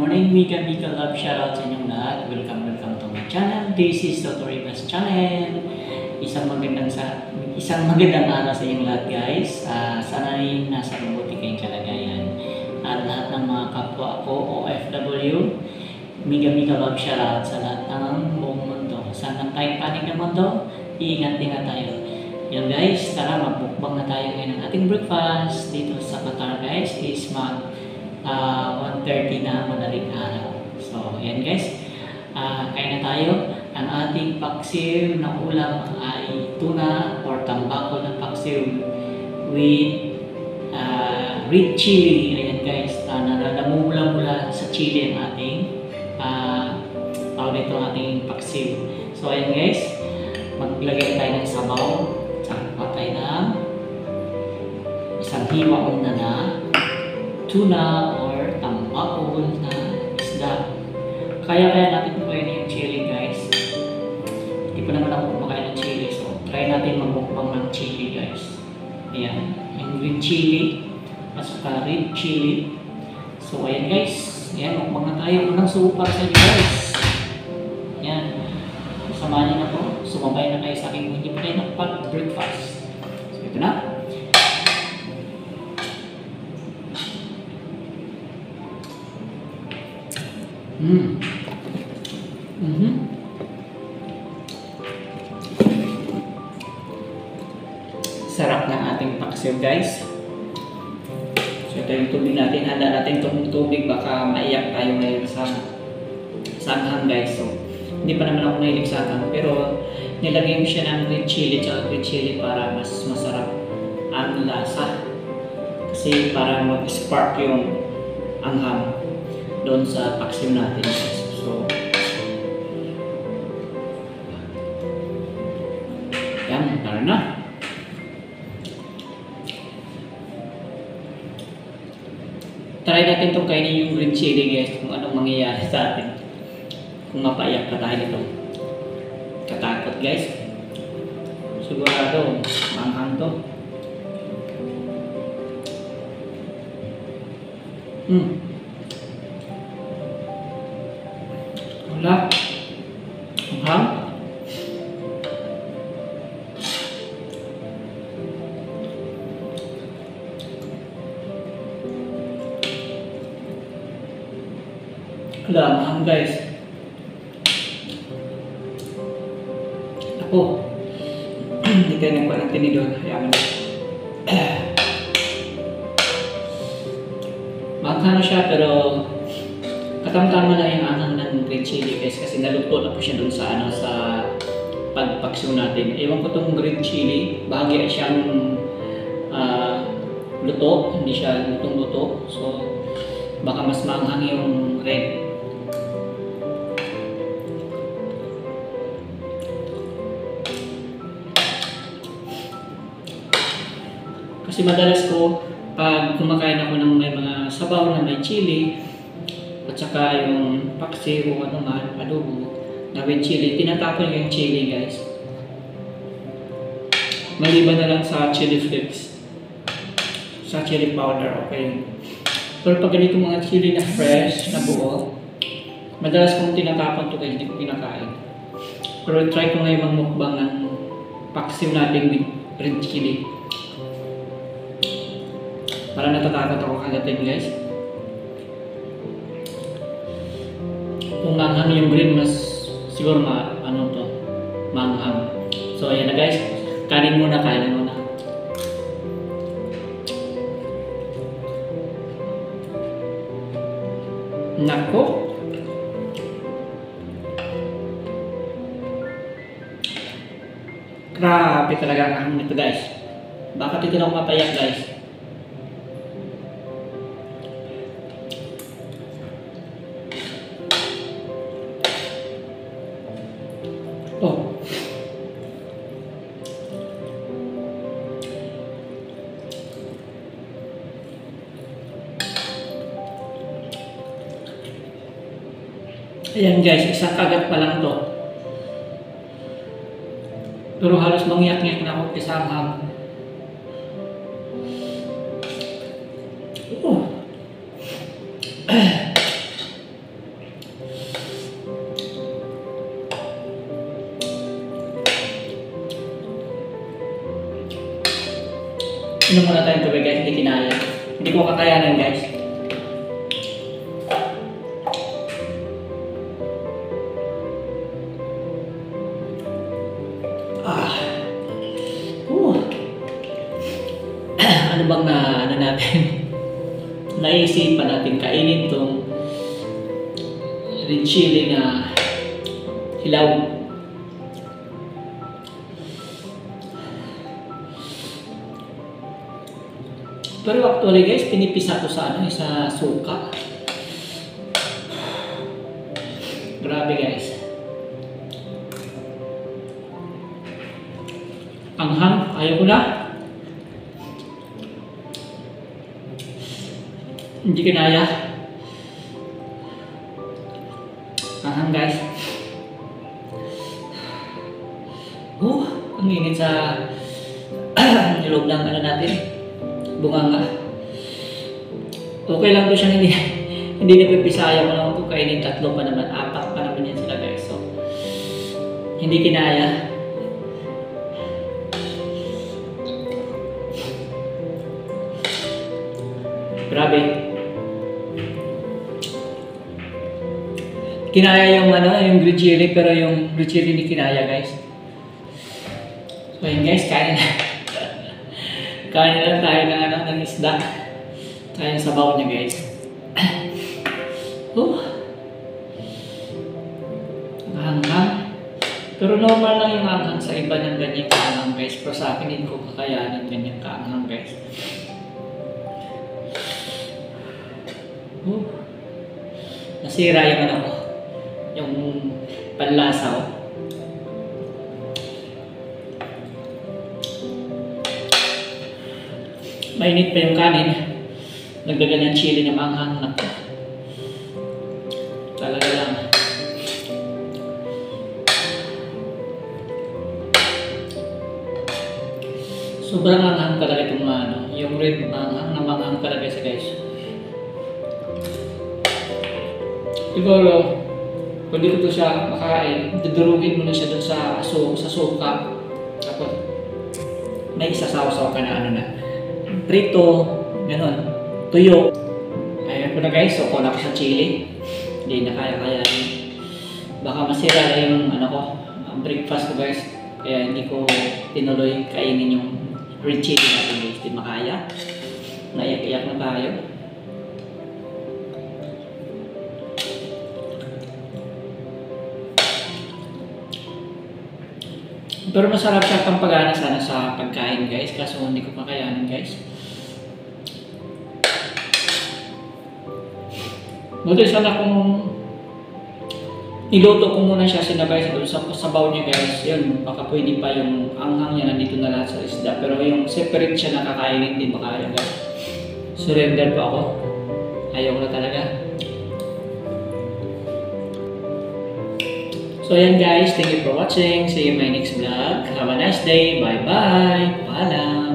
morning, Mika Love. Shoutout sa inyong lahat. Welcome to my channel. This is Dr. Rivas channel. Isang magandang araw sa inyong lahat, guys. Sana ay nasa mabuti kayong kalagayan. At lahat ng mga kapwa ko, OFW, Mika Love. Shoutout sa lahat ng buong mundo. Saan tayong panig ng mundo? Iingat tayo. Yan guys, tara magbukbang na tayo ngayon ng ating breakfast dito sa Qatar, guys. Is 1:30 na madaling araw. So, yan guys. Kain na tayo. Ang ating paksiw na ulam ay tuna or tambako ng paksiw with red chili. Ayan guys. Namumula-mula sa chili ang ating tawag nito ang ating paksiw. So, ayan guys. Maglagay tayo ng sabaw. Tsaka tayo ng isang hiwa muna na tuna or tambako na isda. Kaya natin kumain yung chili, guys. Hindi pa naman ako kumakain ng chili. So, try natin magmukbang ng chili, guys. Ayan. Yung green chili. At saka red chili. So, ayan guys. Ayan, mukbang na tayo. Unang subo para sa inyo, guys. Ayan. Samahan niyo na po. Sumabay na kayo sa aking hindi pa kayo nakapag-breakfast. So, ito na. Sarap ng ating paksiw, guys. So, ito yung tubig natin. Handa natin itong tubig. Baka maiyak tayo ngayon sa sanghang, guys. So, hindi pa naman ako nahilig sa sanghang. Pero, nilagay mo siya ng red chili at red chili para mas masarap ang lasa. Kasi para mag-spark yung anghang doon sa paksiw natin. So, yan, tara na. Try natin itong kainin yung green chili, guys, kung anong mangyayari sa atin. Kung mapaiyak ka dahil ito. Katakot, guys. Sigurado, manghang to. Wala. Manghang. Wala, manghang, guys. Ako, hindi tayo nagpa ng tinidor. Kaya manghang na siya, pero katamtama lang yung anghang ng green chili, guys, kasi naluto na po siya dun sa sa pagpaksiw natin. Ewan ko itong green chili, bahagi siyang luto, hindi siya lutong-luto. So, baka mas maanghang yung red. Kasi madalas ko, pag kumakain ako ng may mga sabaw na may chili, at saka yung paksiw o ano man, adobo, na may chili, tinatapon yung chili, guys. Maliban na lang sa chili flakes, sa chili powder, okay. Pero pag ganito mga chili na fresh, na buo, madalas kong tinatapon ito, guys, hindi ko kinakain. Pero try ko ngayon magmukbang ng paksiw natin with red chili. Para natatakot ako kagatin, guys. Kung manghang yung green, mas siguro manghang. So, ayan na, guys. Kanin muna. Nako. Grabe talaga ang ahang nito, guys. Bakit ito na ako mapayak, guys? Oh. Ayan guys, isang kagat pa lang to. Pero halos mangyak-ngyak na ako sa anghang. Inom muna tayong tubig guys, hindi kinaya. Hindi ko kakayanin guys. Ano bang natin? Naisipan natin kainin tong red chili na hilaw. Pero actually guys, pinipisa ko sa sa suka. Grabe guys. Anghang, ayaw ko na. Hindi kinaya. Anghang guys. Ang init sa nilog ng natin. Bunganga. Okay lang to siya, hindi napipisaya ko lang ito. Kainin 3 pa naman, 4 pa naman yan sila guys. So, hindi kinaya. Grabe. Kinaya yung yung green chili, pero yung green chili hindi kinaya guys. So yun guys, kain na. Kain na lang tayo ng isda. Tayo sa sabaw niya guys. Hanghang. Pero normal lang yung hanghang sa iba ng ganyan kaanghang guys. Pero sa akin hindi ko kakayanin ganyan kaanghang guys. Nasira yung yung panlasa Mainit pa yung kanin. Nagdagan ng chili na manghang na. Talaga lang. Sobrang anghang talaga itong yung red manghang na manghang talaga sa guys. Siguro, kung di ko ito siya makain, dudurugin mo na siya dun sa suka. Tapos, may isasaw-saw ka na na. Prito, gano'n. Tuyo. Ayan ko na guys, so kuha ko sa chili. Hindi na kaya-kaya. Baka masira na yung breakfast ko guys. Kaya hindi ko tinuloy kainin yung red chili natin guys. Hindi makaya. Naiyak-iyak na tayo. Pero masarap siya pampagana sana sa pagkain guys, kaso hindi ko kakayanin guys. Buti sana kung iluto ko muna siya sinabay sa sabaw niya guys, yun, baka pwede pa yung anghang niya nandito na lahat sa isda. Pero yung separate siya nakakainin, hindi makaya guys. Surrender pa ako. Ayaw ko na talaga. So ayan guys, thank you for watching. See you in my next vlog. Have a nice day. Bye bye. Paalam.